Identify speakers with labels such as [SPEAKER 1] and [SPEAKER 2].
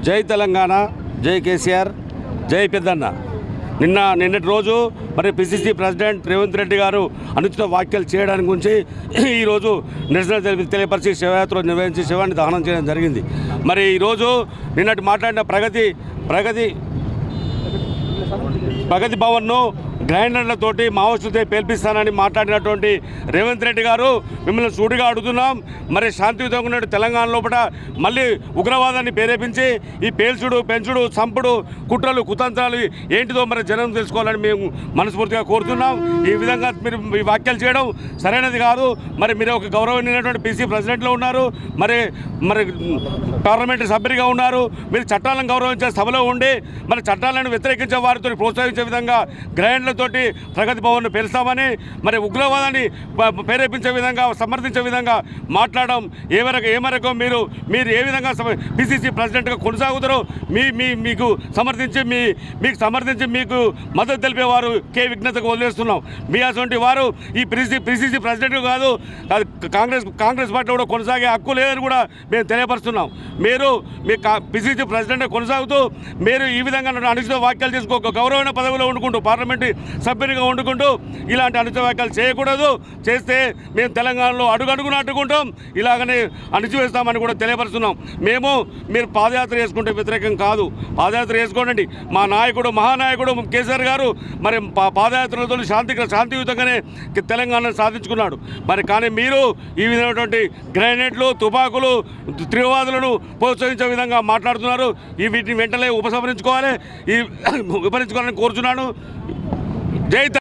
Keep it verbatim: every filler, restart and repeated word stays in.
[SPEAKER 1] జై తెలంగాణ, జై కేసీఆర్, జై పెద్దన్న. నిన్న నిన్నటి రోజు మరి పిసిసి ప్రెసిడెంట్ రేవంత్ రెడ్డి గారు అనుచిత వ్యాఖ్యలు చేయడానికి గురించి ఈరోజు నిరసన తెలిపి తెలియపరిచి శివయాత్ర నిర్వహించి శివాన్ని దహనం చేయడం జరిగింది. మరి ఈరోజు నిన్నటి మాట్లాడిన ప్రగతి ప్రగతి ప్రగతి భవన్ను గ్రైండర్లతోటి మావోయిస్టులతో పేల్పిస్తానని మాట్లాడినటువంటి రేవంత్ రెడ్డి గారు మిమ్మల్ని సూటిగా అడుగుతున్నాం. మరి శాంతియుతంగా ఉన్న తెలంగాణ లోపల మళ్ళీ ఉగ్రవాదాన్ని ప్రేరేపించి ఈ పేల్చుడు పెంచుడు చంపుడు కుట్రలు కుతంత్రాలు ఏంటిదో మరి జనం తెలుసుకోవాలని మేము మనస్ఫూర్తిగా కోరుతున్నాం. ఈ విధంగా మీరు ఈ వ్యాఖ్యలు చేయడం సరైనది కాదు. మరి మీరు ఒక గౌరవనీయమైనటువంటి పీసీ ప్రెసిడెంట్లో ఉన్నారు, మరి మరి పార్లమెంటరీ సభ్యుడిగా ఉన్నారు. మీరు చట్టాలను గౌరవించే సభలో ఉండి మరి చట్టాలను వ్యతిరేకించే వారితో ప్రోత్సహించే విధంగా గ్రైండర్ తోటి ప్రగతి భవన్ను పెలుస్తామని మరి ఉగ్రవాదాన్ని ప్రేరేపించే విధంగా సమర్థించే విధంగా మాట్లాడడం ఏ మేరకు ఏ మేరకు మీరు మీరు ఏ విధంగా పిసిసి ప్రెసిడెంట్గా కొనసాగుతారో మీ మీ మీకు సమర్థించి మీ మీకు సమర్థించి మీకు మద్దతు తెలిపేవారు కే విఘ్నతకు వదిలేస్తున్నాం. మీ అటువంటి వారు ఈ పిసిసి పిసిసి ప్రెసిడెంట్ కాదు, కాంగ్రెస్ కాంగ్రెస్ పార్టీ కూడా కొనసాగే హక్కు లేదని కూడా మేము తెలియపరుస్తున్నాం. మీరు మీ పిసిసి ప్రెసిడెంట్గా కొనసాగుతూ మీరు ఈ విధంగా అనుచిత వ్యాఖ్యలు చేసుకో గౌరవమైన పదవిలో ఉండుకుంటూ పార్లమెంటరీ సభ్యునిగా వండుకుంటూ ఇలాంటి అనుచిత వ్యాఖ్యలు చేయకూడదు. చేస్తే మేము తెలంగాణలో అడుగడుగున అడ్డుకుంటాం, ఇలాగనే అణిచివేస్తామని కూడా తెలియపరుస్తున్నాం. మేము మీరు పాదయాత్ర చేసుకుంటే వ్యతిరేకం కాదు, పాదయాత్ర చేసుకోండి. మా నాయకుడు మహానాయకుడు కేసీఆర్ గారు మరి పాదయాత్రలతో శాంతి శాంతియుతంగానే తెలంగాణను సాధించుకున్నాడు. మరి కానీ మీరు ఈ విధమైనటువంటి గ్రెనేడ్లు తుపాకులు తీవ్రవాదులను ప్రోత్సహించే విధంగా మాట్లాడుతున్నారు. ఈ వీటిని వెంటనే ఉపసంహరించుకోవాలి ఈ ఉపసంహరించుకోవాలని కోరుచున్నాను. జై